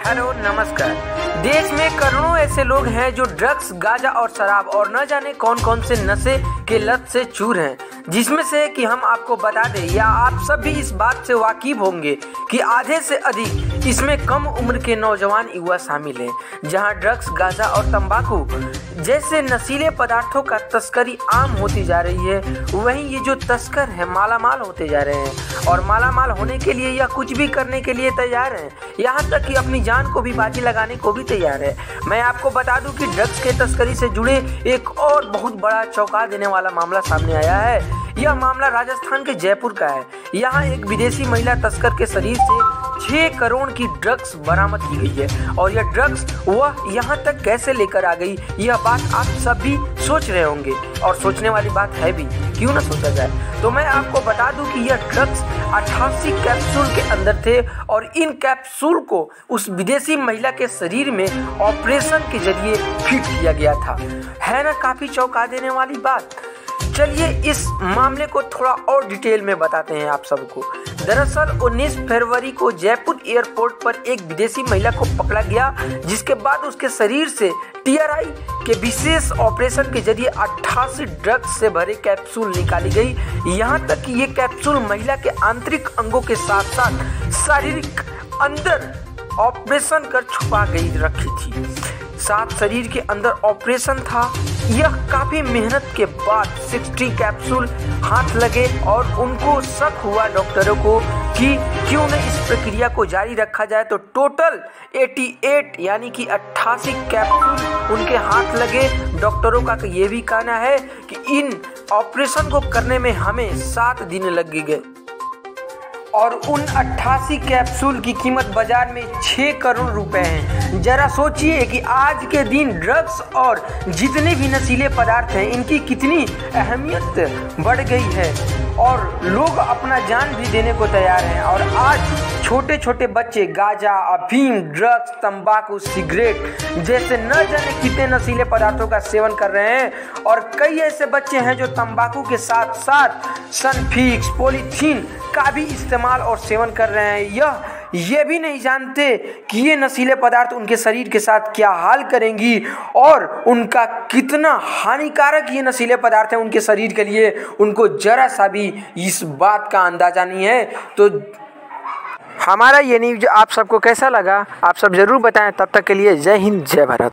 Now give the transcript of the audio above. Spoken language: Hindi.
हेलो नमस्कार। देश में करोड़ों ऐसे लोग हैं जो ड्रग्स, गांजा और शराब और न जाने कौन कौन से नशे के लत से चूर हैं, जिसमें से कि हम आपको बता दें या आप सब भी इस बात से वाकिफ होंगे कि आधे से अधिक इसमें कम उम्र के नौजवान युवा शामिल हैं। जहां ड्रग्स, गांजा और तंबाकू जैसे नशीले पदार्थों का तस्करी आम होती जा रही है, वहीं ये जो तस्कर हैं मालामाल होते जा रहे हैं और मालामाल होने के लिए या कुछ भी करने के लिए तैयार हैं, यहाँ तक कि अपनी जान को भी बाजी लगाने को भी तैयार है। मैं आपको बता दूं कि ड्रग्स के तस्करी से जुड़े एक और बहुत बड़ा चौंका देने वाला मामला सामने आया है। यह मामला राजस्थान के जयपुर का है। यहाँ एक विदेशी महिला तस्कर के शरीर से 6 करोड़ की ड्रग्स बरामद की गई है और यह ड्रग्स वह यहाँ तक कैसे लेकर आ गई, यह बात आप सब भी सोच रहे होंगे और सोचने वाली बात है भी, क्यों ना सोचा जाए। तो मैं आपको बता दूं कि यह ड्रग्स 88 कैप्सूल के अंदर थे और इन कैप्सूल को उस विदेशी महिला के शरीर में ऑपरेशन के जरिए फिट किया गया था। है ना काफी चौंका देने वाली बात। चलिए इस मामले को थोड़ा और डिटेल में बताते हैं आप सबको। दरअसल 19 फरवरी को जयपुर एयरपोर्ट पर एक विदेशी महिला को पकड़ा गया, जिसके बाद उसके शरीर से टीआरआई के विशेष ऑपरेशन के जरिए 88 ड्रग्स से भरे कैप्सूल निकाली गई। यहाँ तक कि ये कैप्सूल महिला के आंतरिक अंगों के साथ साथ शारीरिक अंदर ऑपरेशन कर छुपा गई रखी थी। साथ शरीर के अंदर ऑपरेशन था। यह काफी मेहनत के बाद 60 कैप्सूल हाथ लगे और उनको शक हुआ डॉक्टरों को कि क्यों न इस प्रक्रिया को जारी रखा जाए। तो टोटल 88 यानी कि 88 कैप्सूल उनके हाथ लगे। डॉक्टरों का ये भी कहना है कि इन ऑपरेशन को करने में हमें 7 दिन लग गए और उन 88 कैप्सूल की कीमत बाजार में 6 करोड़ रुपए है। जरा सोचिए कि आज के दिन ड्रग्स और जितने भी नशीले पदार्थ हैं इनकी कितनी अहमियत बढ़ गई है और लोग अपना जान भी देने को तैयार हैं। और आज छोटे छोटे बच्चे गांजा, अफीम, ड्रग्स, तंबाकू, सिगरेट जैसे न जाने कितने नशीले पदार्थों का सेवन कर रहे हैं और कई ऐसे बच्चे हैं जो तंबाकू के साथ साथ सनफिक्स, पॉलीथीन का भी इस्तेमाल और सेवन कर रहे हैं। ये भी नहीं जानते कि ये नशीले पदार्थ उनके शरीर के साथ क्या हाल करेंगी और उनका कितना हानिकारक ये नशीले पदार्थ हैं उनके शरीर के लिए, उनको जरा सा भी इस बात का अंदाजा नहीं है। तो हमारा ये न्यूज़ आप सबको कैसा लगा, आप सब जरूर बताएं। तब तक के लिए जय हिंद, जय भारत।